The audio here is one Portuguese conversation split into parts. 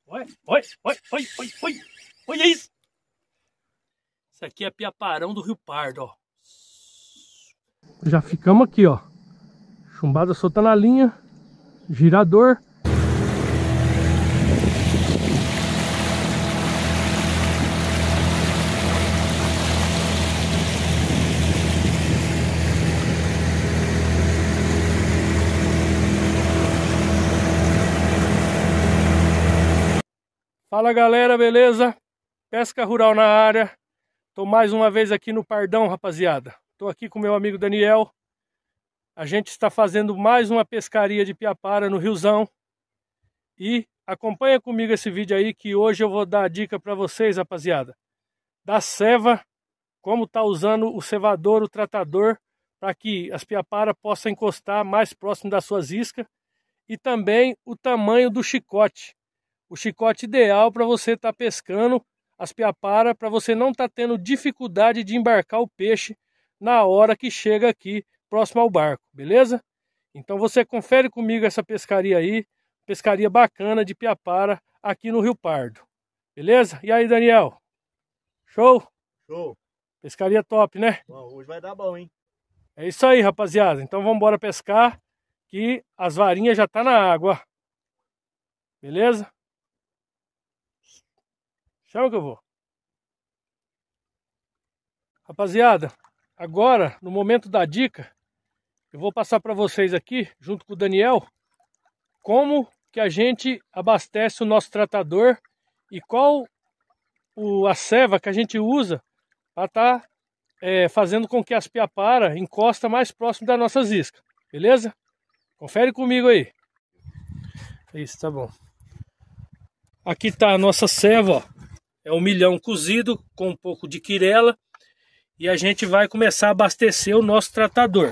Olha, olha, olha, olha, olha, olha, olha isso. Isso aqui é piaparão do Rio Pardo, ó. Já ficamos aqui, ó. Chumbada soltando a linha. Girador. Fala galera, beleza? Pesca rural na área. Tô mais uma vez aqui no Pardão, rapaziada. Tô aqui com meu amigo Daniel. A gente está fazendo mais uma pescaria de piapara no Riozão. E acompanha comigo esse vídeo aí que hoje eu vou dar a dica para vocês, rapaziada. Da ceva, como tá usando o cevador, o tratador, para que as piaparas possam encostar mais próximo das suas iscas. E também o tamanho do chicote. O chicote ideal para você estar pescando as piaparas, para você não estar tendo dificuldade de embarcar o peixe na hora que chega aqui próximo ao barco, beleza? Então você confere comigo essa pescaria aí, pescaria bacana de piapara aqui no Rio Pardo, beleza? E aí, Daniel? Show? Show! Pescaria top, né? Bom, hoje vai dar bom, hein? É isso aí, rapaziada. Então vamos embora pescar, que as varinhas já tá na água, beleza? Chama que eu vou. Rapaziada, agora, no momento da dica, eu vou passar para vocês aqui, junto com o Daniel, como que a gente abastece o nosso tratador e qual a ceva que a gente usa para estar fazendo com que as piaparas encostem mais próximo das nossas iscas, beleza? Confere comigo aí. Isso, tá bom. Aqui tá a nossa ceva, ó. É um milhão cozido com um pouco de quirela. E a gente vai começar a abastecer o nosso tratador.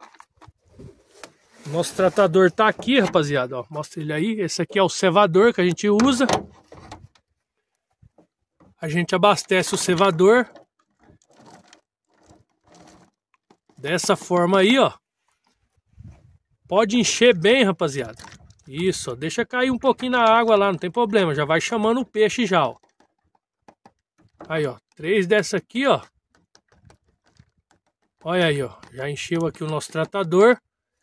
O nosso tratador tá aqui, rapaziada. Ó, mostra ele aí. Esse aqui é o cevador que a gente usa. A gente abastece o cevador. Dessa forma aí, ó. Pode encher bem, rapaziada. Isso, ó. Deixa cair um pouquinho na água lá, não tem problema. Já vai chamando o peixe já, ó. Aí, ó. 3 dessa aqui, ó. Olha aí, ó. Já encheu aqui o nosso tratador.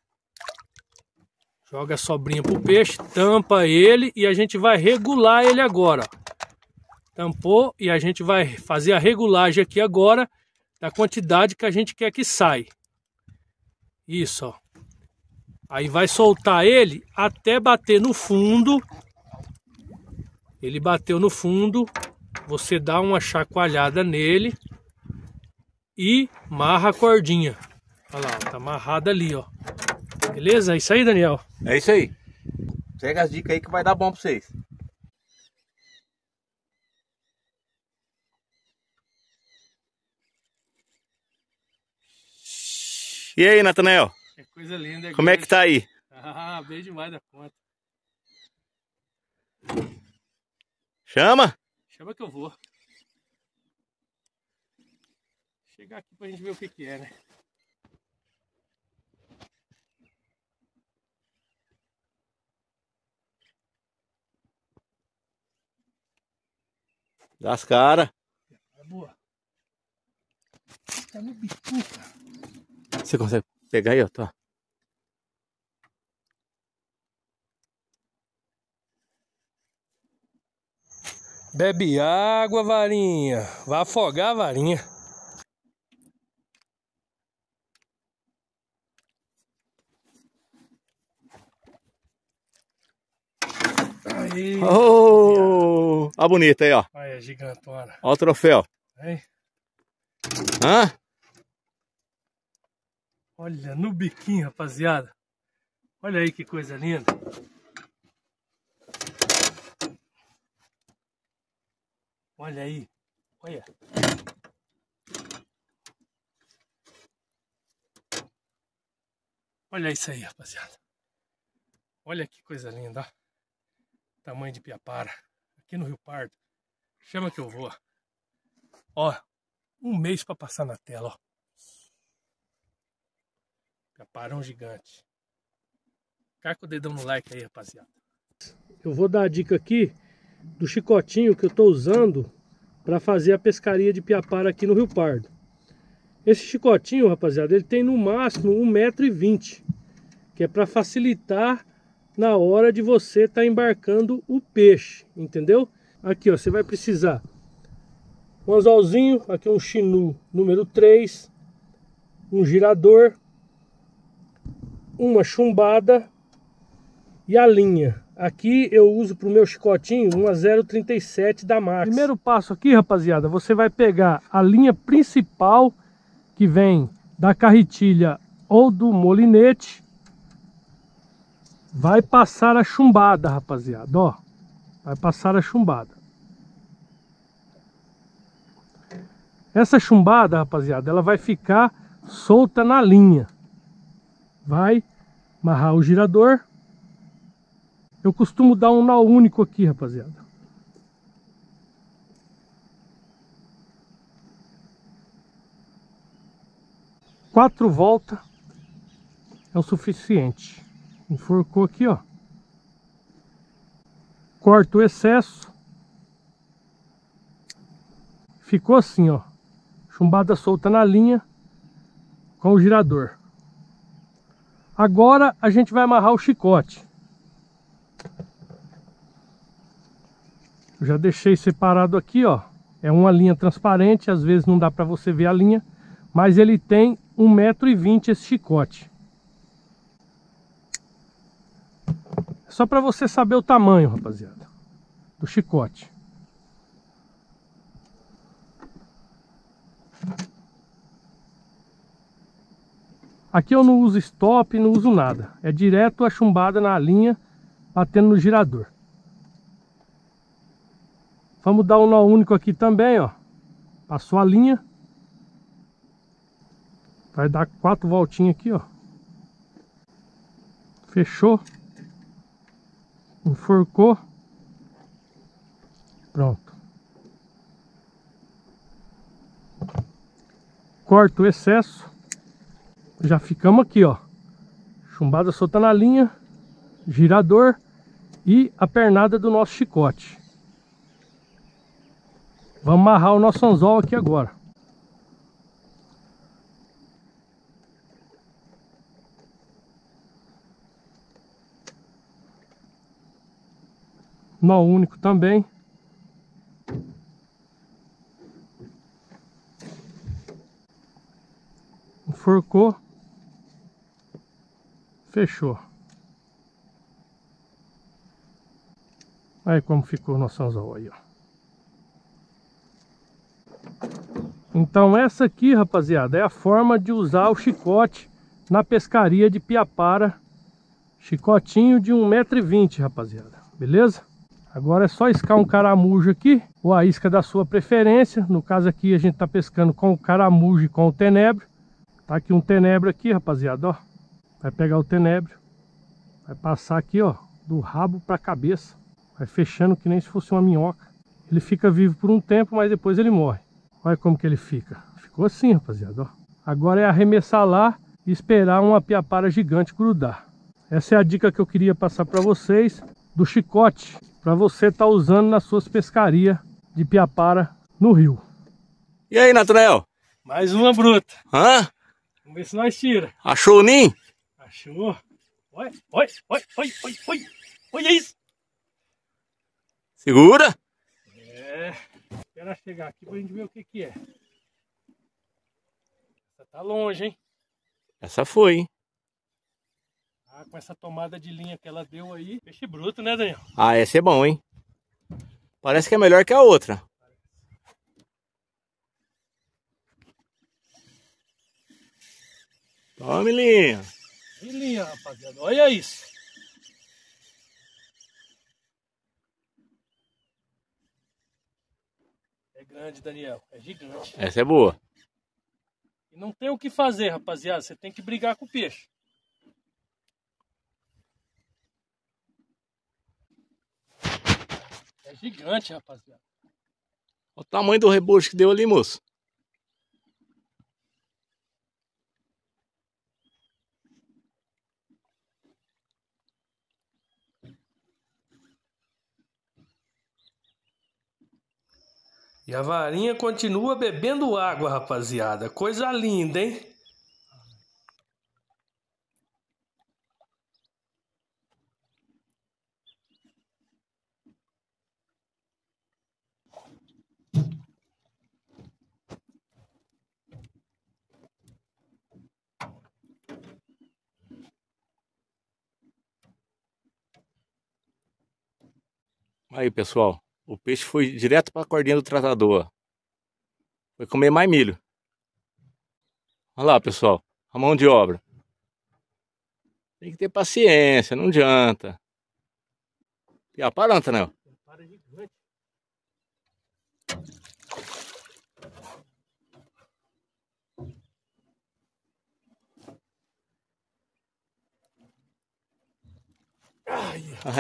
Joga a sobrinha pro peixe, tampa ele e a gente vai regular ele agora, ó. Tampou e a gente vai fazer a regulagem aqui agora da quantidade que a gente quer que saia. Isso, ó. Aí vai soltar ele até bater no fundo. Ele bateu no fundo. Você dá uma chacoalhada nele e amarra a cordinha. Olha lá, tá amarrada ali, ó. Beleza? É isso aí, Daniel? É isso aí. Segue as dicas aí que vai dar bom pra vocês. E aí, Natanael? É coisa linda. Como é que tá aí? Ah, bem demais da conta. Chama? Chama que eu vou. Chegar aqui pra gente ver o que que é, né? Dá as caras. É boa. Tá no bico, cara. Você consegue pegar aí, ó? Tá. Bebe água, varinha. Vai afogar a varinha. Aí. Oh, a bonita aí, ó. Olha, gigantona. Ó o troféu. Aí. Hã? Olha, no biquinho, rapaziada. Olha aí que coisa linda. Olha aí. Olha. Olha isso aí, rapaziada. Olha que coisa linda, ó. Tamanho de piapara. Aqui no Rio Pardo. Chama que eu vou. Ó, um mês para passar na tela, ó. Piaparão gigante. Carca o dedão no like aí, rapaziada. Eu vou dar a dica aqui do chicotinho que eu estou usando para fazer a pescaria de piapara aqui no Rio Pardo. Esse chicotinho, rapaziada, ele tem no máximo 1,20 m, que é para facilitar na hora de você estar embarcando o peixe, entendeu? Aqui, ó, você vai precisar um anzolzinho, aqui um Chinu número 3, um girador, uma chumbada e a linha. Aqui eu uso para o meu chicotinho uma 0,37 da Max. Primeiro passo aqui, rapaziada, você vai pegar a linha principal que vem da carretilha ou do molinete, vai passar a chumbada, rapaziada, ó, vai passar a chumbada. Essa chumbada, rapaziada, ela vai ficar solta na linha. Vai amarrar o girador. Eu costumo dar um nó único aqui, rapaziada. Quatro voltas é o suficiente. Enforcou aqui, ó. Corta o excesso. Ficou assim, ó. Chumbada solta na linha com o girador. Agora a gente vai amarrar o chicote. Eu já deixei separado aqui, ó. É uma linha transparente, às vezes não dá para você ver a linha, mas ele tem 1,20 m esse chicote. Só para você saber o tamanho, rapaziada, do chicote. Aqui eu não uso stop, não uso nada. É direto a chumbada na linha, batendo no girador. Vamos dar um nó único aqui também, ó. Passou a linha. Vai dar 4 voltinhas aqui, ó. Fechou. Enforcou. Pronto. Corta o excesso. Já ficamos aqui, ó. Chumbada solta na linha, girador e a pernada do nosso chicote. Vamos amarrar o nosso anzol aqui agora. Nó único também. Enforcou. Fechou. Aí como ficou o nosso anzol aí, ó. Então essa aqui, rapaziada, é a forma de usar o chicote na pescaria de piapara. Chicotinho de 1,20 m, rapaziada. Beleza? Agora é só iscar um caramujo aqui, ou a isca da sua preferência. No caso aqui a gente tá pescando com o caramujo e com o tenebro. Tá aqui um tenebro aqui, rapaziada, ó. Vai pegar o tenebro, vai passar aqui, ó, do rabo para a cabeça. Vai fechando que nem se fosse uma minhoca. Ele fica vivo por um tempo, mas depois ele morre. Olha como que ele fica. Ficou assim, rapaziada, ó. Agora é arremessar lá e esperar uma piapara gigante grudar. Essa é a dica que eu queria passar para vocês do chicote, para você estar usando nas suas pescarias de piapara no rio. E aí, Natanael? Mais uma bruta. Hã? Vamos ver se nós tira. Achou o ninho? Achou. Olha, olha, olha, olha, olha, olha. Olha isso. Segura. É. Espera chegar aqui pra gente ver o que que é. Essa tá longe, hein? Essa foi, hein? Ah, com essa tomada de linha que ela deu aí. Peixe bruto, né, Daniel? Ah, esse é bom, hein? Parece que é melhor que a outra. Tome, linha. Que linha, rapaziada. Olha isso. É grande, Daniel. É gigante. Essa é boa. E não tem o que fazer, rapaziada. Você tem que brigar com o peixe. É gigante, rapaziada. Olha o tamanho do rebojo que deu ali, moço. E a varinha continua bebendo água, rapaziada. Coisa linda, hein? Aí, pessoal, o peixe foi direto para a cordinha do tratador. Foi comer mais milho. Olha lá, pessoal, a mão de obra. Tem que ter paciência, não adianta. Piapara, Nathanael? Piapara gigante. Ai,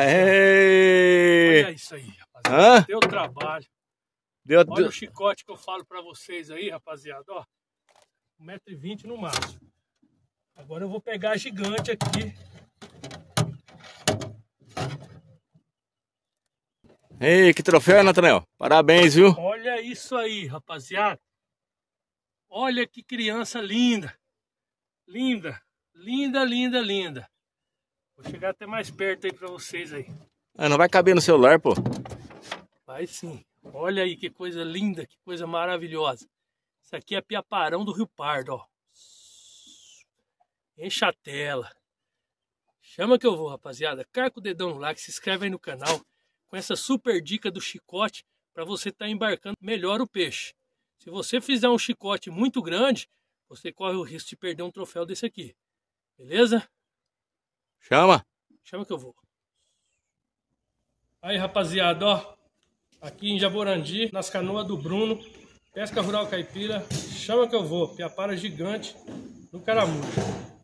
olha isso aí, rapaziada. Deu trabalho. Olha o chicote que eu falo pra vocês aí, rapaziada. Ó, 1,20 m no máximo. Agora eu vou pegar a gigante aqui. Ei, que troféu, Nathanael. Parabéns, viu? Olha isso aí, rapaziada. Olha que criança linda. Linda, linda, linda, linda. Vou chegar até mais perto aí pra vocês aí. Ah, não vai caber no celular, pô. Vai sim. Olha aí que coisa linda, que coisa maravilhosa. Isso aqui é piaparão do Rio Pardo, ó. Enche a tela. Chama que eu vou, rapaziada. Carca o dedão no like, se inscreve aí no canal. Com essa super dica do chicote para você estar embarcando melhor o peixe. Se você fizer um chicote muito grande, você corre o risco de perder um troféu desse aqui. Beleza? Chama. Chama que eu vou. Aí, rapaziada, ó. Aqui em Jaborandi, nas canoas do Bruno. Pesca Rural Caipira. Chama que eu vou. Piapara gigante no Caramujo.